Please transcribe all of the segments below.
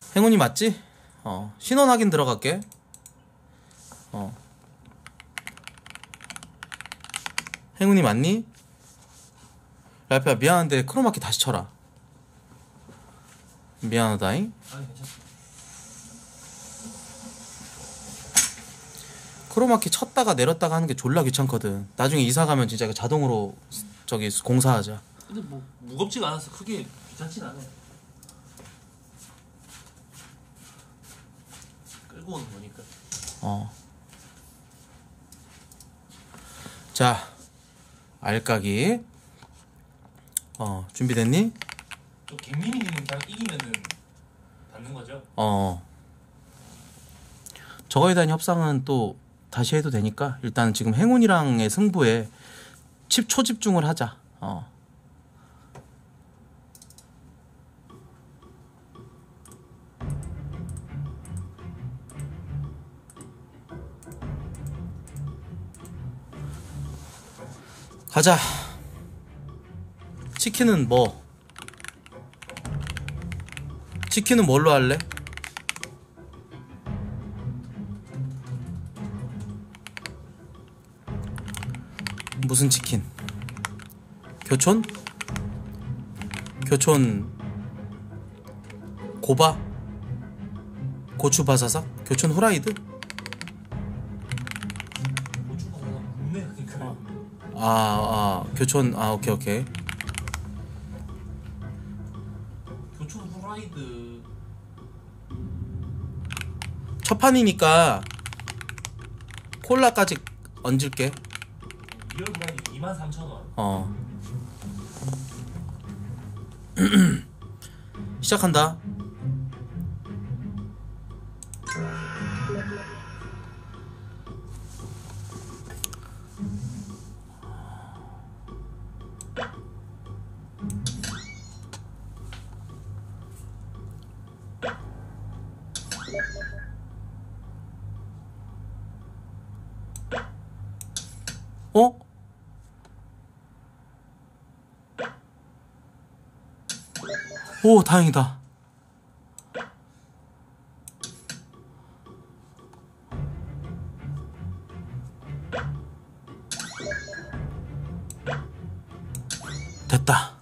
행운이 맞지? 신원 확인 들어갈게. 행운이 맞니? 랄프야 미안한데 크로마키 다시 쳐라. 미안하다잉. 아니 괜찮아. 크로마키 쳤다가 내렸다가 하는 게 졸라 귀찮거든. 나중에 이사 가면 진짜 이거 자동으로 저기 공사하자. 근데 뭐 무겁지가 않아서 크게 귀찮진 않아. 끌고 오는 거니까. 자, 알까기. 준비됐니? 또 갱님이님은 그냥 이기면은 받는 거죠? 저거에 대한 협상은 또 다시 해도 되니까 일단 지금 행운이랑의 승부에 초집중을 하자. 가자. 치킨은 뭐? 치킨은 뭘로 할래? 무슨 치킨? 교촌? 교촌 고바? 고추 바사삭? 교촌 후라이드? 고추가 국내 그러니까. 교촌 오케이. 교촌 후라이드. 첫 판이니까 콜라까지 얹을게. 리얼 후라이드 23,000원. 시작한다. 오, 다행이다. 됐다.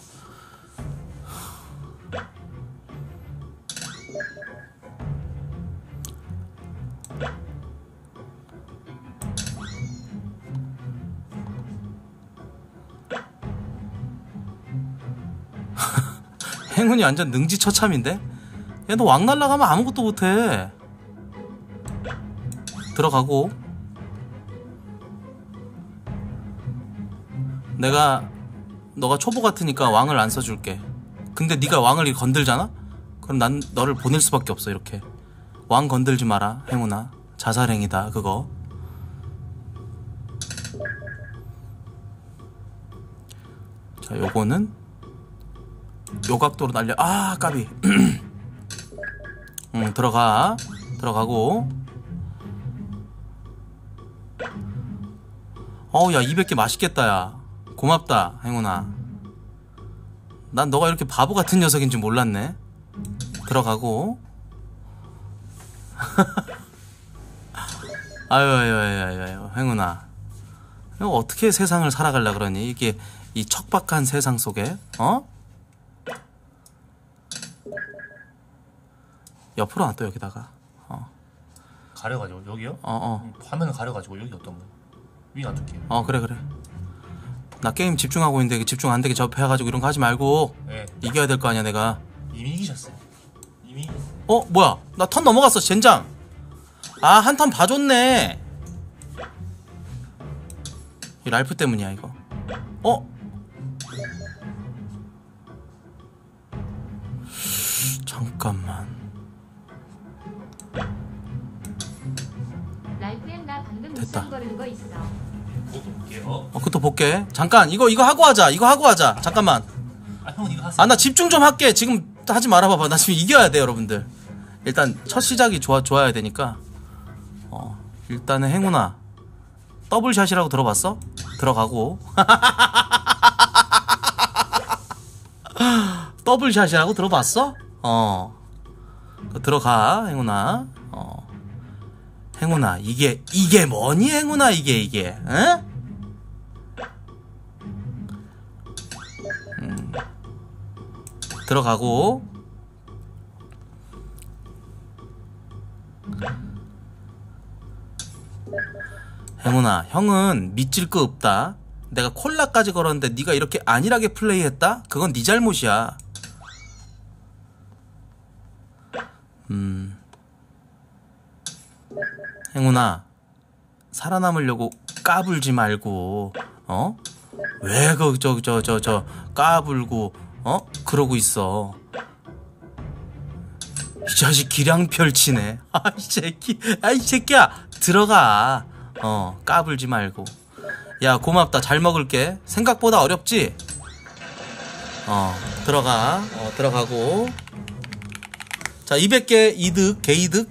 행운이 완전 능지처참인데? 야, 너 왕 날라가면 아무것도 못해. 들어가고. 너가 초보 같으니까 왕을 안 써줄게. 근데 네가 왕을 건들잖아? 그럼 난 너를 보낼 수밖에 없어. 이렇게 왕 건들지 마라 행운아. 자살행위다 그거. 자, 요거는 요 각도로 날려. 까비. 들어가고. 야 200개 맛있겠다. 야 고맙다 행운아. 난 너가 이렇게 바보 같은 녀석인 줄 몰랐네. 들어가고. 아유 행운아, 이거 어떻게 세상을 살아가려 그러니? 이게 이 척박한 세상 속에 옆으로 놔둬. 여기다가 가려가지고 여기요? 화면을 가려가지고 여기 어떤 거? 위에 놔둘게요. 그래. 나 게임 집중하고 있는데 집중 안 되게 접해가지고 이런 거 하지 말고. 네. 이겨야 될 거 아니야 내가. 이미 이기셨어요. 뭐야, 나 턴 넘어갔어 젠장. 한 턴 봐줬네. 이 랄프 때문이야 이거. 잠깐만. 랄프엠 나 방금 됐다. 무쌍거리는 거 있어. 그것도 볼게요. 그것도 볼게. 잠깐 이거 하고 하자. 잠깐만. 형 이거 하세요. 나 집중 좀 할게. 지금 하지 말아봐봐. 나 지금 이겨야 돼 여러분들. 일단 첫 시작이 좋아야 되니까. 일단은 행운아, 더블샷이라고 들어봤어? 들어가고. 더블샷이라고 들어봤어? 들어가 행운아. 행운아 이게 뭐니 행운아 이게 응? 들어가고 행운아 형은 믿질 거 없다. 내가 콜라까지 걸었는데 네가 이렇게 안일하게 플레이했다? 그건 네 잘못이야. 행운아 살아남으려고 까불지 말고 왜 까불고 그러고 있어. 이 자식 기량 펼치네. 이 새끼야 들어가. 까불지 말고. 야 고맙다 잘 먹을게. 생각보다 어렵지? 들어가고. 자 200개 이득 개이득.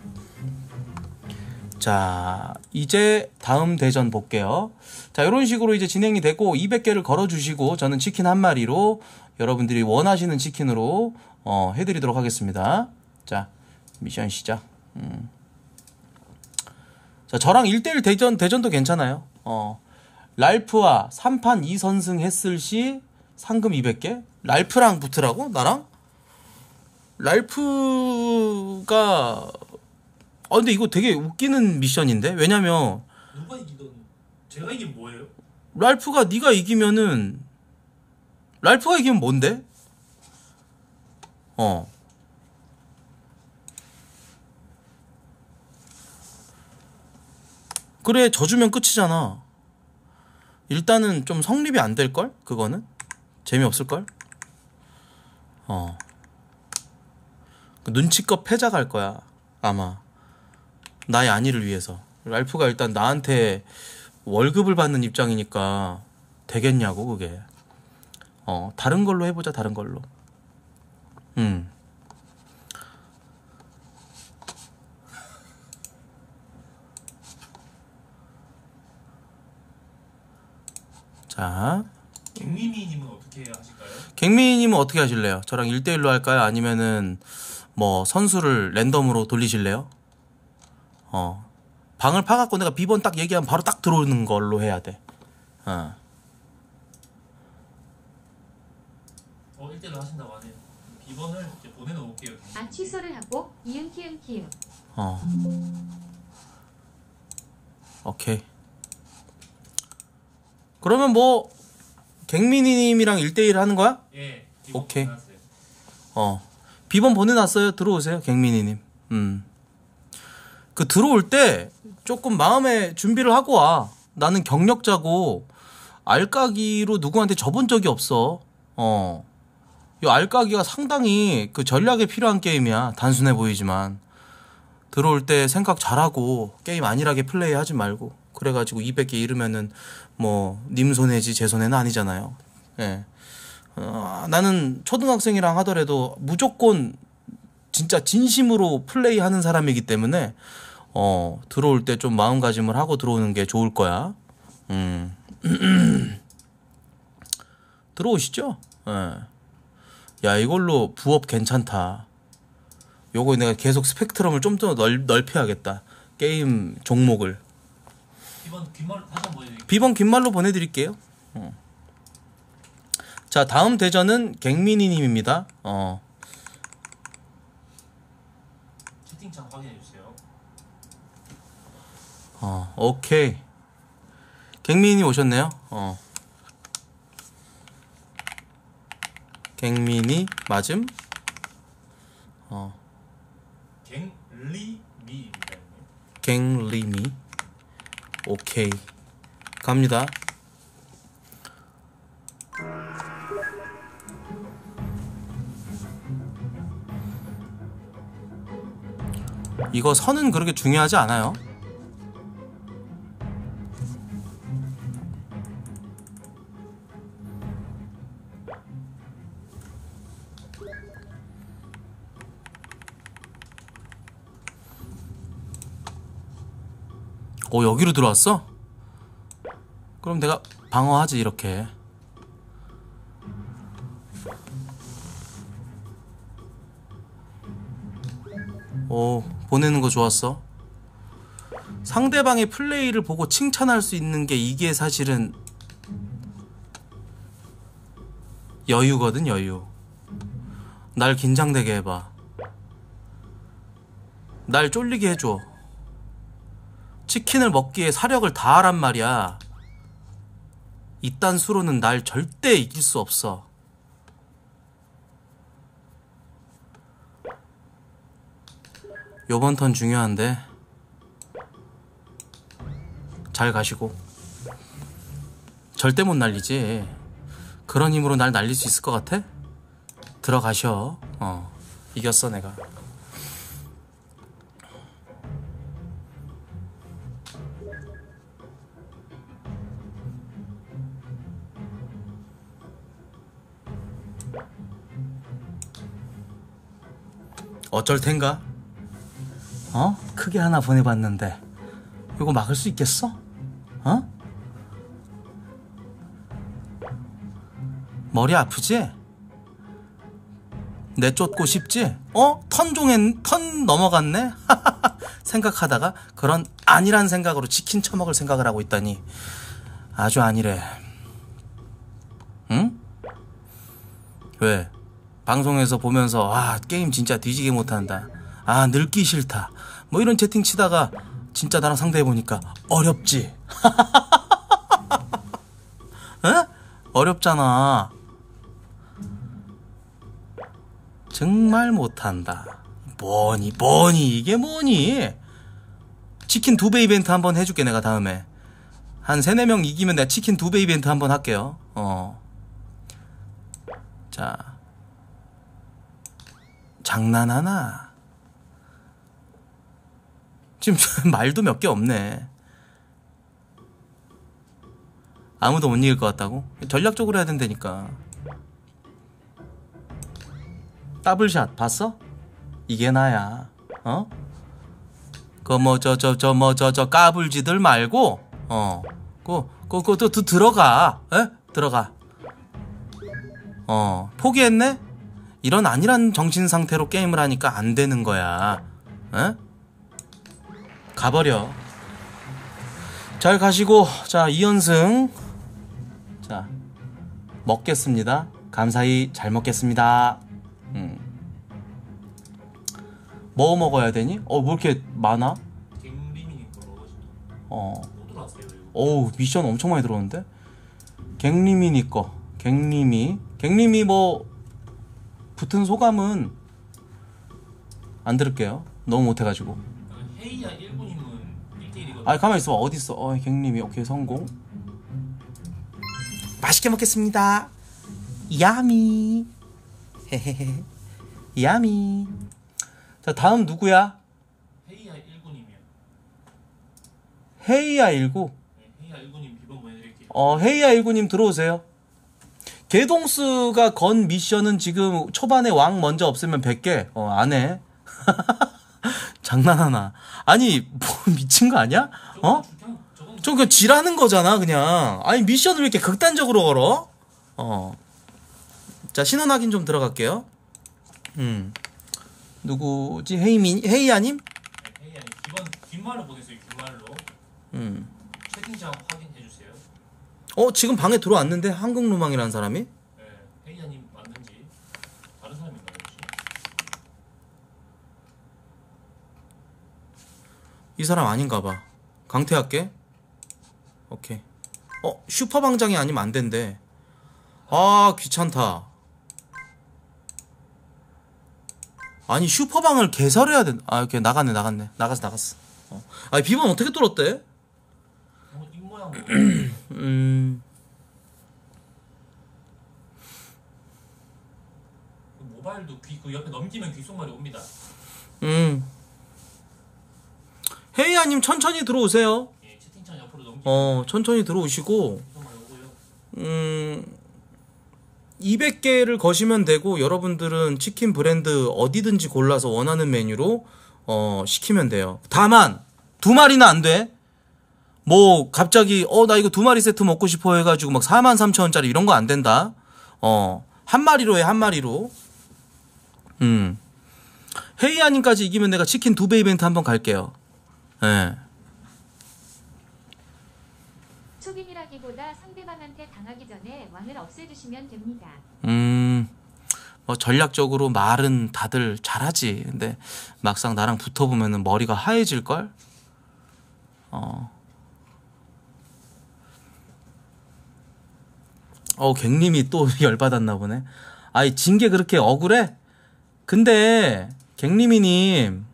자 이제 다음 대전 볼게요. 자 이런 식으로 이제 진행이 되고 200개를 걸어주시고 저는 치킨 한 마리로 여러분들이 원하시는 치킨으로 해드리도록 하겠습니다. 자 미션 시작. 자 저랑 1대1 대전도 괜찮아요. 랄프와 3판 2선승 했을 시 상금 200개? 랄프랑 붙으라고? 나랑? 랄프가 근데 이거 되게 웃기는 미션인데? 왜냐면 누가 이기던 제가 이기면 뭐예요? 랄프가 네가 이기면은 랄프가 이기면 뭔데? 그래 져주면 끝이잖아. 일단은 좀 성립이 안 될걸? 그거는? 재미없을걸? 눈치껏 패자 갈 거야 아마. 나의 안위를 위해서. 랄프가 일단 나한테 월급을 받는 입장이니까 되겠냐고 그게. 다른 걸로 해보자. 다른 걸로. 자 갱미미님은 어떻게 하실까요? 갱미님은 어떻게 하실래요? 저랑 1대1로 할까요? 아니면은 뭐 선수를 랜덤으로 돌리실래요? 방을 파갖고 내가 비번 딱 얘기하면 바로 딱 들어오는 걸로 해야 돼. 1대1로 하신다고 하네요. 비번을 이제 보내놓을게요. 취소를 하고 이응키응키응. 오케이. 그러면 뭐 갱민이님이랑 1대1 하는 거야? 예. 오케이. 비번 보내놨어요. 들어오세요 갱민이님. 그 들어올 때 조금 마음의 준비를 하고 와. 나는 경력자고 알까기로 누구한테 져본 적이 없어. 이 알까기가 상당히 그 전략에 필요한 게임이야. 단순해 보이지만 들어올 때 생각 잘하고 게임 안일하게 플레이하지 말고. 그래가지고 200개 잃으면은 뭐 님 손해지 제 손해는 아니잖아요. 예. 나는 초등학생이랑 하더라도 무조건 진짜 진심으로 플레이하는 사람이기 때문에 들어올 때 좀 마음가짐을 하고 들어오는 게 좋을 거야. 들어오시죠. 예. 야 이걸로 부업 괜찮다. 요거 내가 계속 스펙트럼을 좀 더 넓혀야겠다. 게임 종목을. 비번 귓말 다시 한번 보여드릴게요. 비번 귓말로 보내드릴게요. 자 다음 대전은 갱민이님입니다. 채팅창 확인해주세요. 오케이. 갱민이 오셨네요. 갱민이 맞음? 갱리미입니다. 갱리미. 오케이. 갑니다. 이거 선은 그렇게 중요하지 않아요. 여기로 들어왔어? 그럼 내가 방어하지 이렇게. 오, 보내는 거 좋았어. 상대방의 플레이를 보고 칭찬할 수 있는 게 이게 사실은 여유거든, 여유. 날 긴장되게 해봐. 날 쫄리게 해줘. 치킨을 먹기에 사력을 다하란 말이야. 이딴 수로는 날 절대 이길 수 없어. 요번 턴 중요한데 잘 가시고. 절대 못 날리지. 그런 힘으로 날 날릴 수 있을 것 같아? 들어가셔. 이겼어 내가. 어쩔 텐가? 크게 하나 보내봤는데 이거 막을 수 있겠어? 머리 아프지? 내쫓고 싶지? 턴 넘어갔네? 생각하다가 그런 아니란 생각으로 치킨 처먹을 생각을 하고 있다니 아주 아니래. 응? 왜? 방송에서 보면서 게임 진짜 뒤지게 못한다, 늙기 싫다, 뭐 이런 채팅 치다가 진짜 나랑 상대해보니까 어렵지? 에? 어렵잖아. 정말 못한다. 뭐니 이게 뭐니? 치킨 2배 이벤트 한번 해줄게 내가. 다음에 한 3-4명 이기면 내가 치킨 2배 이벤트 한번 할게요. 자, 장난하나? 지금 말도 몇 개 없네. 아무도 못 이길 것 같다고? 전략적으로 해야 된다니까. 더블샷 봤어? 이게 나야. 저 까불지들 말고 또 들어가. 에? 들어가. 포기했네? 이런 아니란 정신 상태로 게임을 하니까 안 되는 거야. 에? 가버려. 잘 가시고. 자, 2연승. 자, 먹겠습니다. 감사히 잘 먹겠습니다. 뭐 먹어야 되니? 뭐 이렇게 많아? 갱리민이 거 먹어주죠. 또 들어왔어요. 어우, 미션 엄청 많이 들어오는데? 갱리민이 거. 갱리미 뭐 붙은 소감은 안 들을게요. 너무 못해가지고. 헤이야 1군님은 1대1이거든요. 가만히 있어봐. 어딨어? 갱리미. 오케이, 성공. 맛있게 먹겠습니다. 야미. 헤헤헤. 야미. 자, 다음 누구야? 헤이야 1군님이요. 헤이야 19. 네, 헤이야 1군님 비번 보내드릴게요. 헤이야 19님 들어오세요. 개동스가 건 미션은 지금 초반에 왕 먼저 없으면 100개. 안 해. 장난하나. 아니, 뭐 미친 거 아니야? 저 그냥 지라는 거잖아, 그냥. 아니, 미션을 왜 이렇게 극단적으로 걸어? 자, 신원 확인 좀 들어갈게요. 누구지? 헤이야님? 네, 헤이야님 귓말로 보내세요. 귓말로. 채팅창 확인해주세요. 지금 방에 들어왔는데? 한국로망이라는 사람이? 네, 헤이야님 맞는지 다른 사람인가요 혹시? 이 사람 아닌가봐. 강퇴할게. 오케이. 슈퍼방장이 아니면 안 된대. 귀찮다. 아니, 슈퍼방을 개설해야 된. 오케이, 나갔네. 나갔어. 비번 어떻게 뚫었대? 입모양. 모바일도 그 옆에 넘기면 귓속말이 옵니다. 헤이아님 천천히 들어오세요. 예, 채팅창 옆으로 넘기면 천천히 들어오시고. 귓속말이 오고요. 200개를 거시면 되고, 여러분들은 치킨 브랜드 어디든지 골라서 원하는 메뉴로 시키면 돼요. 다만 2마리는 안 돼. 뭐 갑자기 나 이거 2마리 세트 먹고 싶어 해가지고 막 43,000원짜리 이런 거 안 된다. 한 마리로 해, 한 마리로. 헤이아님까지 이기면 내가 치킨 2배 이벤트 한번 갈게요. 예. 초빈이라기보다 상대방한테 당하기 전에 왕을 없애주시면 됩니다. 뭐 전략적으로 말은 다들 잘하지. 근데 막상 나랑 붙어보면은 머리가 하얘질걸? 갱님이 또 열받았나 보네. 아이, 진 게 그렇게 억울해? 근데 갱님이님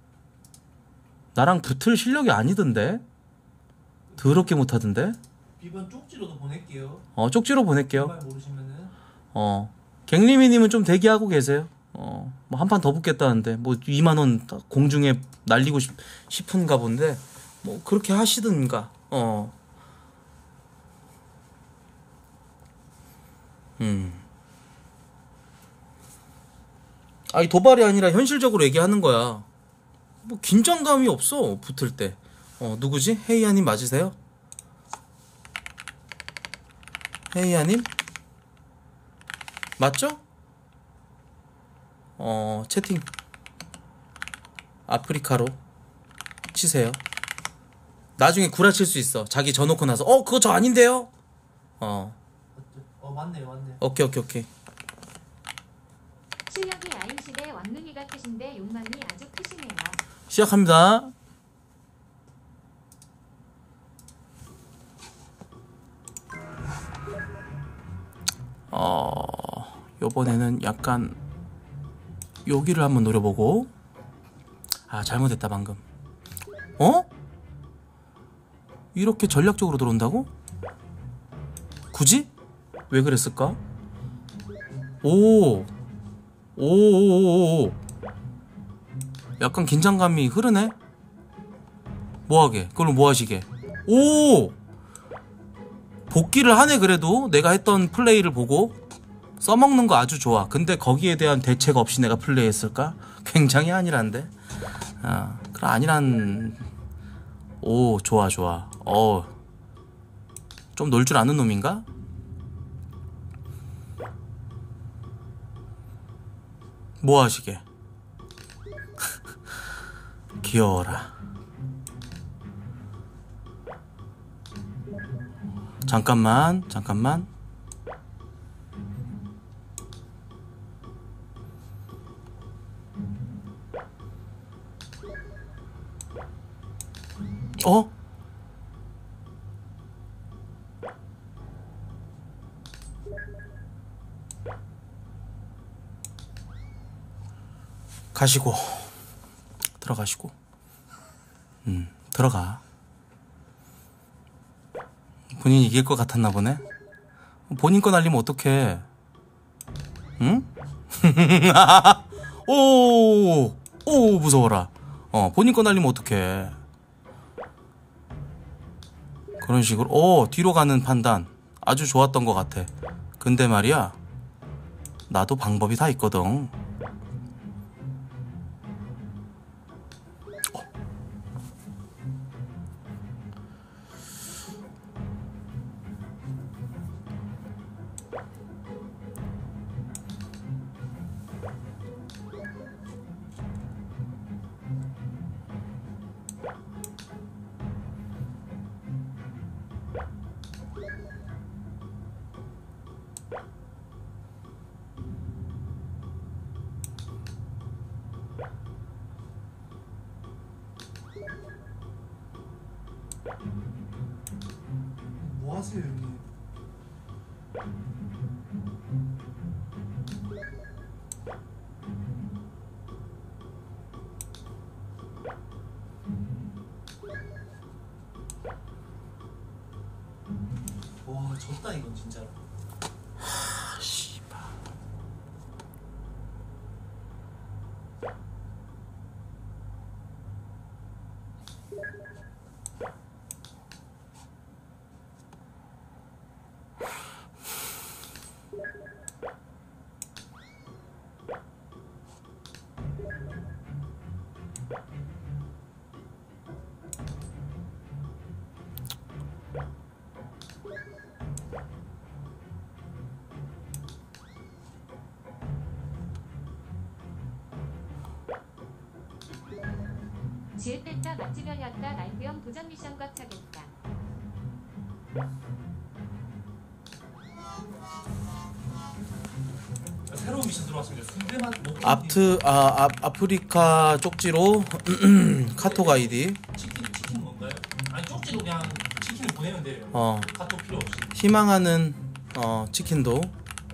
나랑 붙을 실력이 아니던데? 더럽게 못하던데? 이번 쪽지로도 보낼게요. 쪽지로 보낼게요. 정말 모르시면은. 갱리미님은 좀 대기하고 계세요. 뭐 한 판 더 붙겠다는데 뭐 2만원 공중에 날리고 싶은가 본데 뭐 그렇게 하시든가. 아니, 도발이 아니라 현실적으로 얘기하는 거야. 뭐 긴장감이 없어 붙을 때. 누구지? 헤이아님 맞으세요? 헤이아님? 맞죠? 채팅 아프리카로 치세요. 나중에 구라칠 수 있어. 자기 져놓고 나서 그거 저 아닌데요? 맞네. 오케이. 실력이 아인시대 왕눈이 같으신데 욕망이 아주 크시네요. 시작합니다. 요번에는 약간 여기를 한번 노려보고. 잘못했다 방금. 이렇게 전략적으로 들어온다고? 굳이? 왜 그랬을까? 오. 약간 긴장감이 흐르네? 뭐하게? 그걸로 뭐하시게? 오! 복귀를 하네. 그래도 내가 했던 플레이를 보고 써먹는 거 아주 좋아. 근데 거기에 대한 대책 없이 내가 플레이했을까? 굉장히 아니란데. 그럼 아니란. 오, 좋아. 좀 놀 줄 아는 놈인가? 뭐 하시게? 귀여워라. 잠깐만. 가시고 들어가시고. 들어가. 본인이 이길 것 같았나 보네. 본인 거 날리면 어떡해. 응? 오 무서워라. 본인 거 날리면 어떡해. 그런 식으로 뒤로 가는 판단 아주 좋았던 것 같아. 근데 말이야, 나도 방법이 다 있거든. 뭐 하세요, 형님? 와, 졌다 이건 진짜로. 씨발. 지읒 뺐다 맛집 열렸다 날프형 도전 미션 꽉 차겠다. 새로운 미션 들어왔습니다. 순대만 먹고 아프리카 쪽지로 카톡 아이디. 치킨 뭔가요? 아니 쪽지로 그냥 치킨을 보내면 돼요. 카톡 필요 없이. 희망하는 치킨도.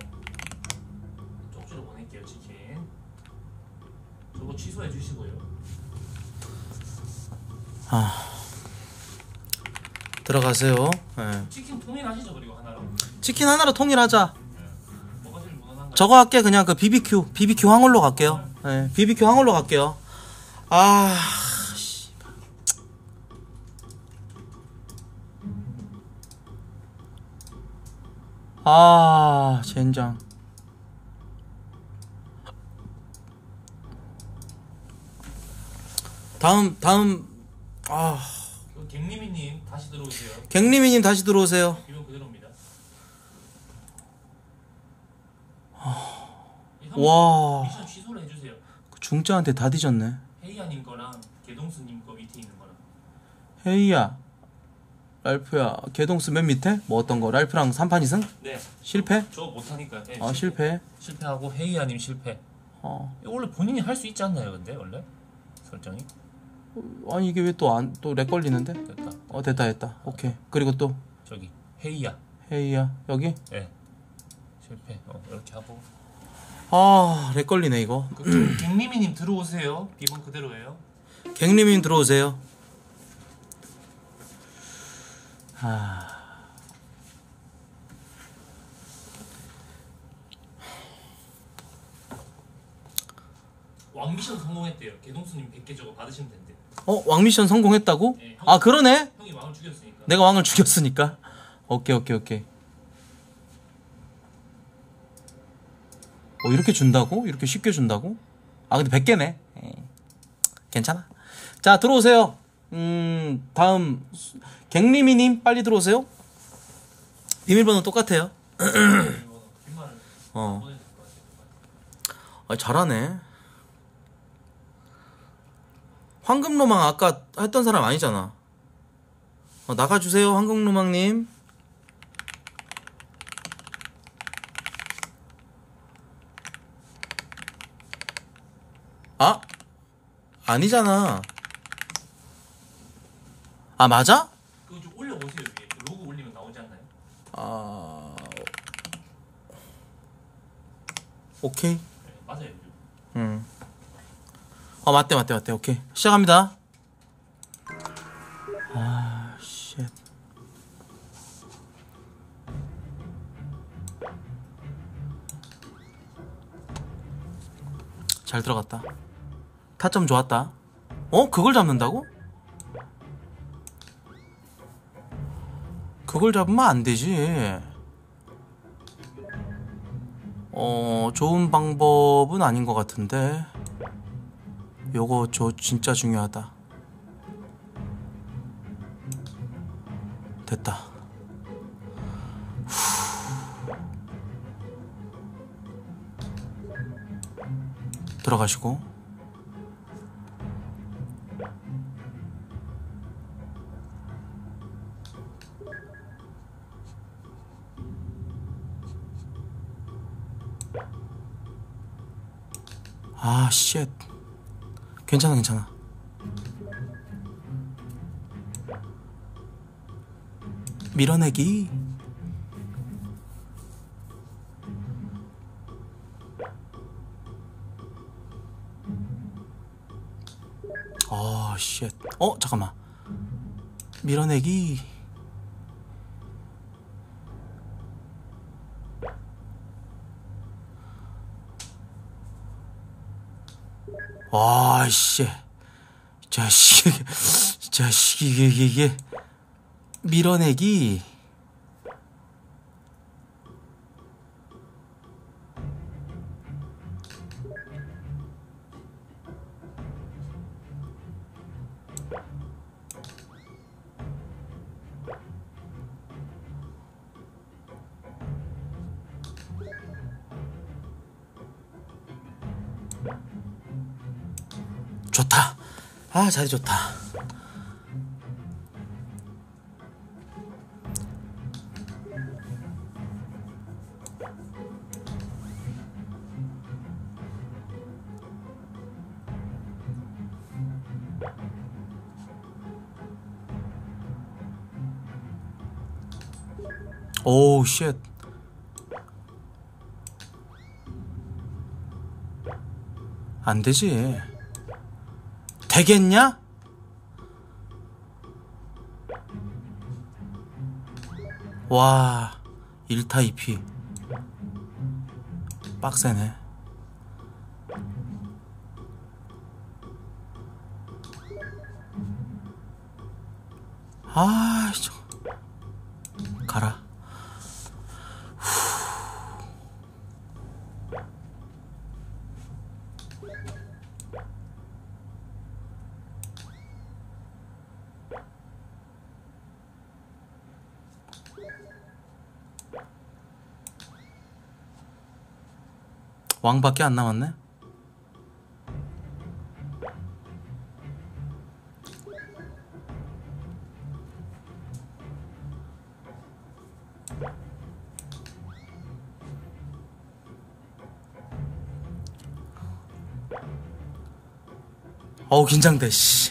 쪽지로 보낼게요 치킨. 저거 취소해 주시고요. 들어가세요. 네. 치킨 통일하시죠 그리고 하나로. 치킨 하나로 통일하자. 뭐가 제일 무난한가요? 저거 할게. 그냥 그 BBQ 황홀로 갈게요. 네, BBQ 황홀로 갈게요. 젠장. 다음 갱리미님 다시 들어오세요. 갱리미님 다시 들어오세요. 이건 그대로입니다. 와, 미션 취소를 해주세요. 중짜한테 다 뒤졌네. 헤이아님 거랑 개동수님 거 밑에 있는 거랑. 헤이야, 랄프야, 개동스 맨 밑에? 뭐 어떤 거? 랄프랑 3판 2승? 네. 실패? 저 못하니까. 네, 실패. 실패하고 헤이아님 실패. 이거 원래 본인이 할 수 있지 않나요, 근데 원래 설정이? 아니 이게 왜 또 렉 걸리는데? 됐다. 됐다. 오케이. 그리고 또 저기 헤이야. 여기? 네. 실패. 이렇게 하고. 렉 걸리네 이거. 갱리미님 들어오세요. 기본 그대로예요. 갱리민 들어오세요. 왕미션 성공했대요. 개동수님 100개 저거 받으시면 된대. 왕미션 성공했다고? 네, 그러네. 형이 왕을 죽였으니까. 내가 왕을 죽였으니까. 오케이. 이렇게 준다고? 이렇게 쉽게 준다고? 근데 100개네. 괜찮아. 자, 들어오세요. 다음 갱리미님 빨리 들어오세요. 비밀번호 똑같아요. 뒷말을 보내야 될것 같아요. 잘하네. 황금로망 아까 했던 사람 아니잖아. 나가주세요, 황금로망님. 아니잖아. 맞아? 그거 좀 올려보세요 위에. 그 로고 올리면 나오지 않나요? 오케이. 네, 맞아요. 맞대. 오케이. 시작합니다. 쉣. 잘 들어갔다. 타점 좋았다. 그걸 잡는다고? 그걸 잡으면 안 되지. 좋은 방법은 아닌 것 같은데. 요거 진짜 중요하다. 됐다. 들어가시고. 쉣. 괜찮아. 밀어내기. 쉣. 잠깐만. 밀어내기. 씨. 자식이 이게 밀어내기. 좋다. 아, 자리 좋다. 오우 쉣. 안되지. 되겠냐? 와 1타 2피 빡세네. 아 저거 가라. 왕밖에 안 남았네. 어우 긴장돼. 씨.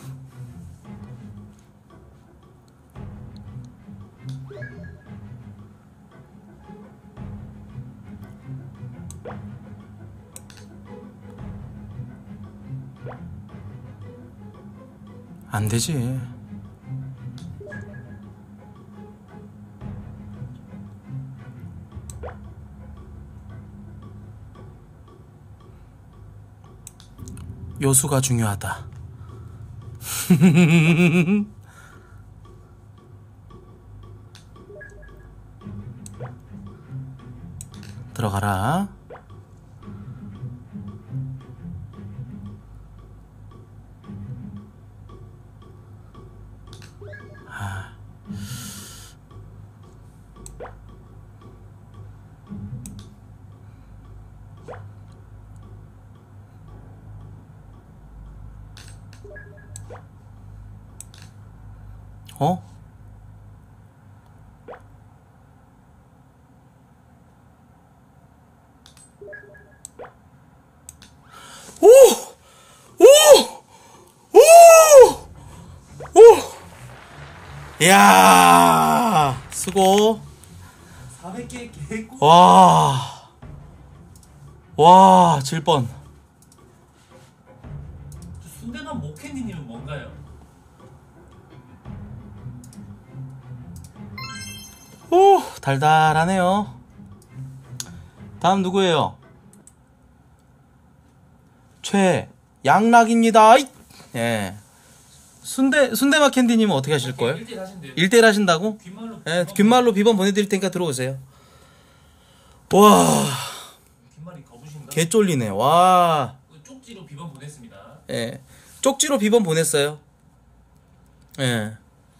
안 되지. 요수가 중요하다. 들어가라. 어? 오! 오! 오! 오! 이야, 수고. 400개 개꿀. 와. 와, 질 뻔. 순대만 목캔디님은 뭔가요? 오, 달달하네요. 다음 누구예요? 최양락입니다. 예. 순대맛 캔디님은 어떻게 하실 거예요? 1대1 하신대요. 1대1 하신다고? 귓말로 예, 귓말로 비번 보내드릴 테니까 들어오세요. 와, 귓말이 거부신가? 개 쫄리네. 와, 쪽지로 비번 보냈습니다. 예. 쪽지로 비번 보냈어요. 예.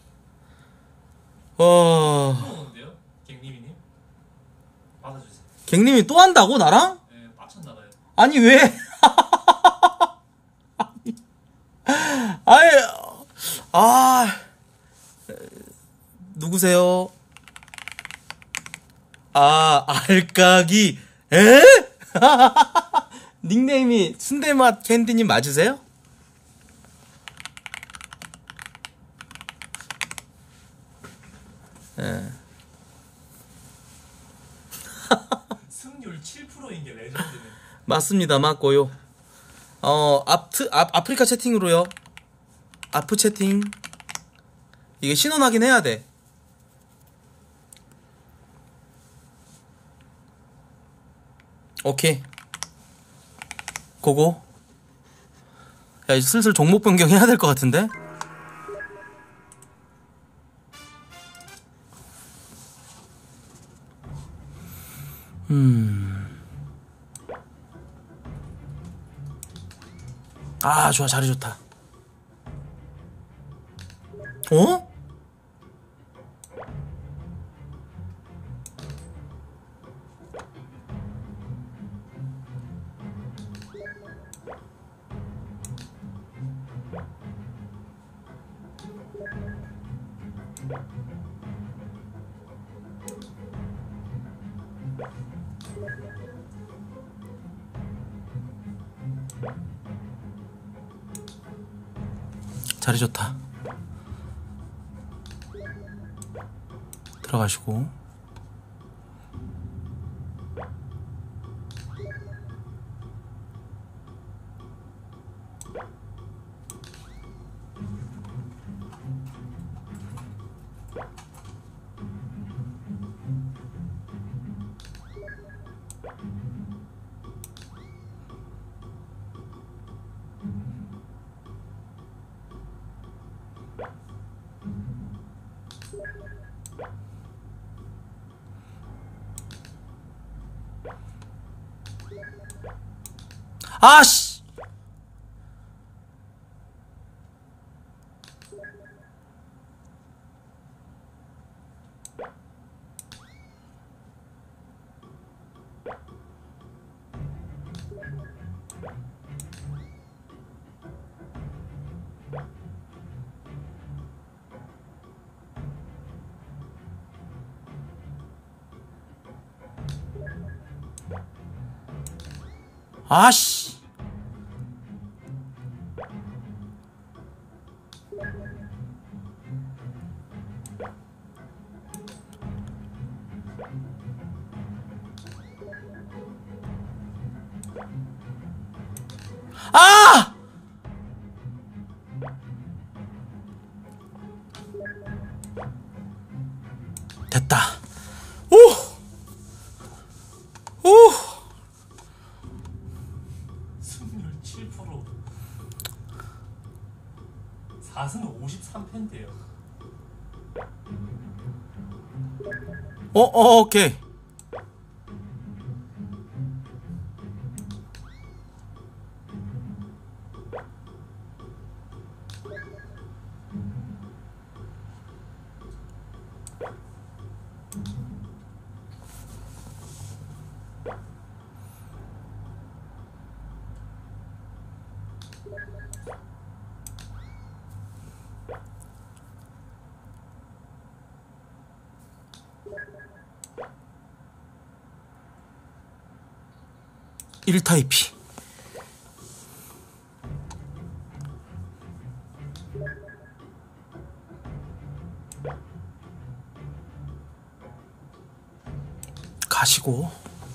와, 오는데요? 갱님이님? 받아주세요. 갱님이 또 한다고 나랑? 네, 빡쳤나봐요. 아니 왜? 아니, 아, 누구세요? 아, 알까기. 에? 닉네임이 순대맛 캔디님 맞으세요? 예. 승률 7%인 게 레전드네. 맞습니다. 맞고요. 아프리카 채팅으로요. 아프 채팅. 이게 신원 확인해야 돼. 오케이. 고고. 야, 이제 슬슬 종목 변경 해야 될 것 같은데? 아, 좋아. 자리 좋다. 어? 자리 좋다. 들어가시고. 아씨! 아씨! 아! 됐다. 오! 오! 승률 7%. 4승 53패인데요. 오케이. 일타입이 가시고.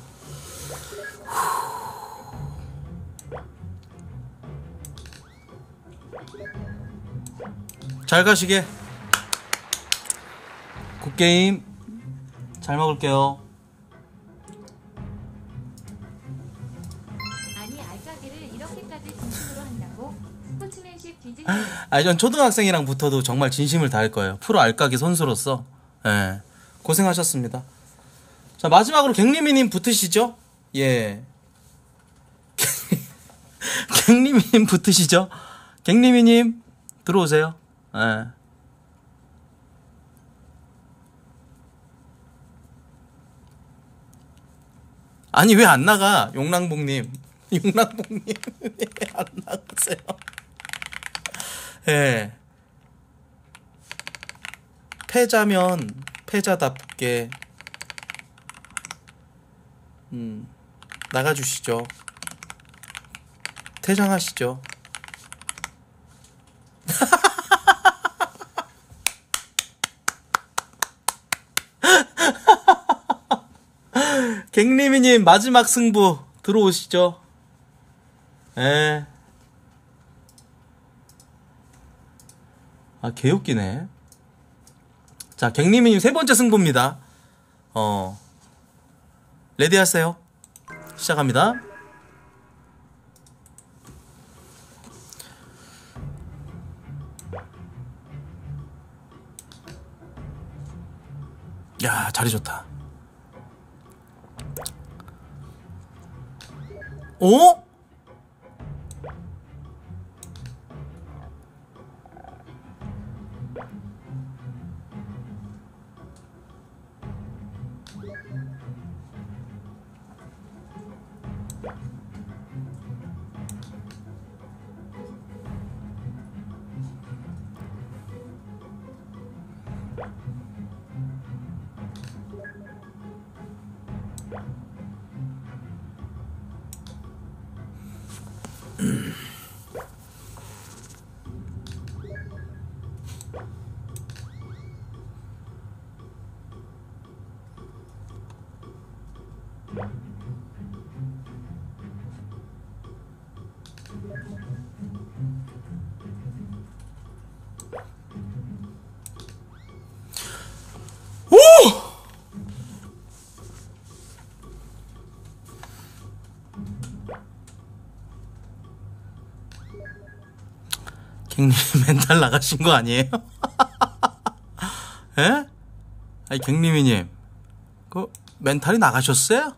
잘 가시게. 굿게임. 잘 먹을게요. 아니 알짜기를 이렇게까지 진심으로 한다고? 스포츠맨십 뒤질 아니 전 초등학생이랑 붙어도 정말 진심을 다할 거예요. 프로 알까기 선수로서. 예. 고생하셨습니다. 자, 마지막으로 갱리미님 붙으시죠? 예. 갱리미님 붙으시죠? 갱리미님 들어오세요. 예. 아니 왜 안 나가? 용랑봉님. 용랑봉님 왜 안 나가세요? 예. 패자면 패자답게 나가주시죠. 퇴장하시죠. 갱리미님 마지막 승부 들어오시죠. 에. 아 개웃기네. 자 갱리미님 세 번째 승부입니다. 레디 하세요. 시작합니다. 야 자리 좋다. 오? 갱님 멘탈 나가신 거 아니에요? 에? 아니 갱님이님 그 멘탈이 나가셨어요?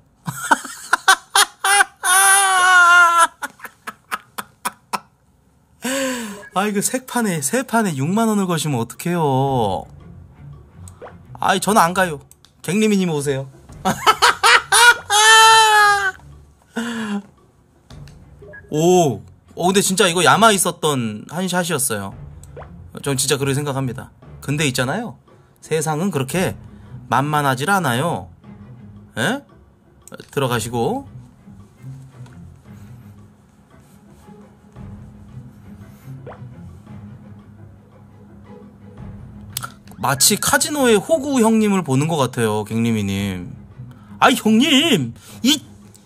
아이 그 세 판에 6만원을 거시면 어떡해요. 아이 저는 안 가요. 갱님이님 오세요. 오, 근데 진짜 이거 야마 있었던 한 샷이었어요. 전 진짜 그렇게 생각합니다. 근데 있잖아요, 세상은 그렇게 만만하질 않아요. 에? 들어가시고. 마치 카지노의 호구 형님을 보는 것 같아요, 갱님이님. 아이 형님, 이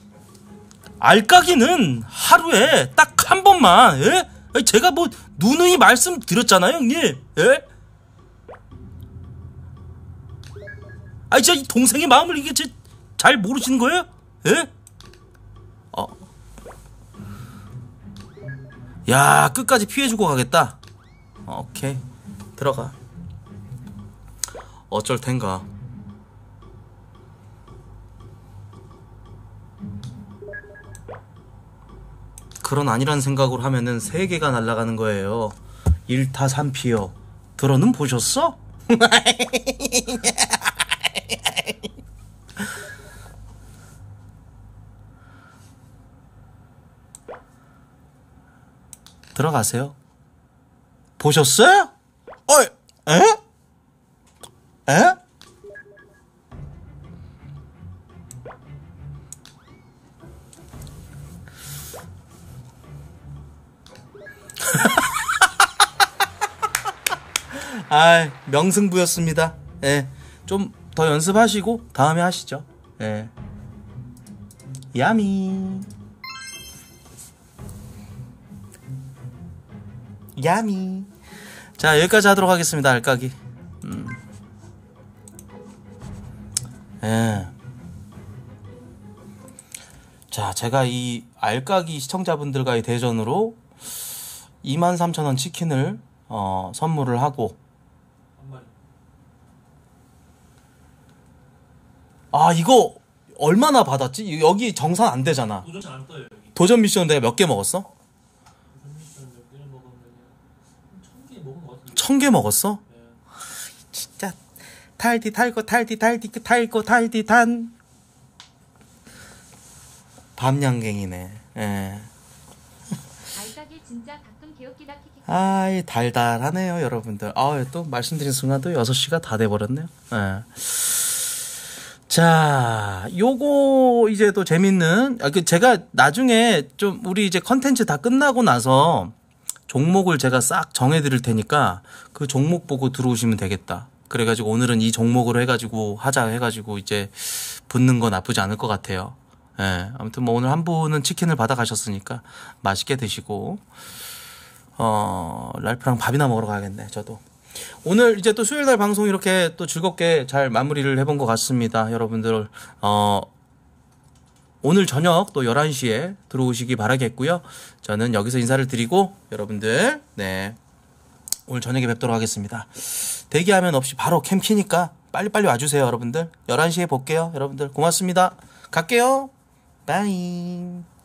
알까기는 하루에 딱 한 번만, 예? 아니, 제가 뭐 누누이 말씀드렸잖아요, 형님. 예? 아니 진짜 이 동생의 마음을 이게 잘 모르시는 거예요? 예? 야, 끝까지 피해주고 가겠다. 오케이, 들어가. 어쩔 텐가. 그런 아니란 생각으로 하면은 3개가 날아가는 거예요. 1타 3피요. 들어는 보셨어? 들어가세요. 보셨어요? 에? 에? 아, 명승부였습니다. 예. 좀 더 연습하시고 다음에 하시죠. 예. 야미. 야미. 자, 여기까지 하도록 하겠습니다. 알까기. 예. 자, 제가 이 알까기 시청자분들과의 대전으로 23,000원 치킨을 선물을 하고, 아, 이거 얼마나 받았지? 여기 정산 안 되잖아. 도전 안 떠요 여기. 도전 미션 내가 몇 개 먹었어? 도전 미션 몇 개를 먹으면 1,000개 먹은 것 같은데. 1000개 먹었어? 네. 진짜 탈디 탈거 탈디 탈디 탈거 탈디 단 밤양갱이네. 예. 알까기 진짜 가끔 개웃기다 키키. 아이, 달달하네요, 여러분들. 아, 또 말씀드린 순간 또 6시가 다 돼버렸네요. 예. 자, 요거 이제 또 재밌는, 제가 나중에 좀 우리 이제 컨텐츠 다 끝나고 나서 종목을 제가 싹 정해드릴 테니까 그 종목 보고 들어오시면 되겠다. 그래가지고 오늘은 이 종목으로 해가지고 하자 해가지고 이제 붙는 거 나쁘지 않을 것 같아요. 예. 아무튼 뭐 오늘 한 분은 치킨을 받아가셨으니까 맛있게 드시고, 랄프랑 밥이나 먹으러 가야겠네, 저도. 오늘 이제 또 수요일 날 방송 이렇게 또 즐겁게 잘 마무리를 해본 것 같습니다. 여러분들, 오늘 저녁 또 11시에 들어오시기 바라겠고요. 저는 여기서 인사를 드리고, 여러분들, 네, 오늘 저녁에 뵙도록 하겠습니다. 대기하면 없이 바로 캠 키니까 빨리빨리 와주세요, 여러분들. 11시에 볼게요, 여러분들. 고맙습니다. 갈게요. 바이.